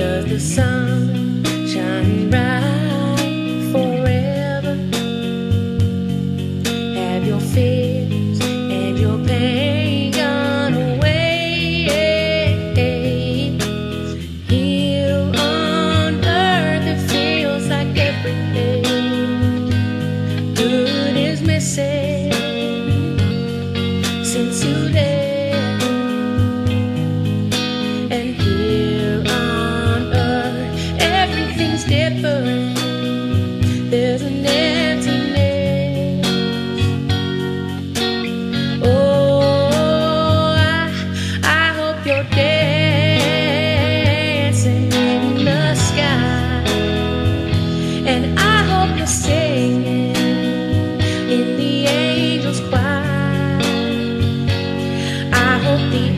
Does the sun shine bright forever? Have your fears and your pain gone away? Here on earth it feels like everything good is missing since you left. And here on earth everything's different. There's an emptiness. Oh, I hope you're dancing in the sky, and I hope you're singing in the angels' choir. I hope the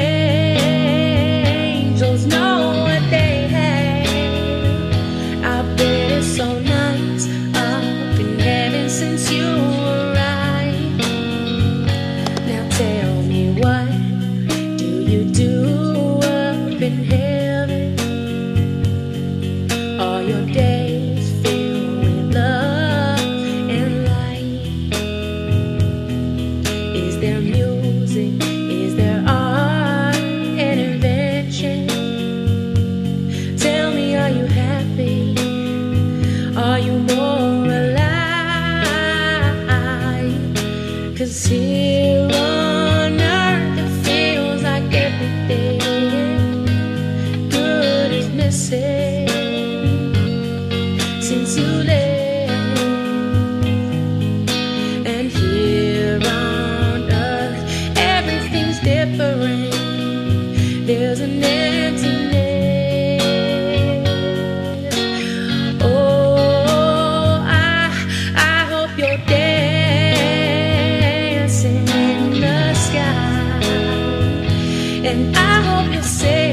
angels know what they have. I bet it's so nice up in heaven since you arrived. Now tell me, what do you do up in heaven? Are your days filled with love and light? Is there music? Is there art and invention? Tell me, are you happy? Are you more alive? 'Cause here on earth it feels like everything good is missing since you left. And here on earth everything's different. There's an emptiness. Oh, I hope you're dancing in the sky, and I hope you're saying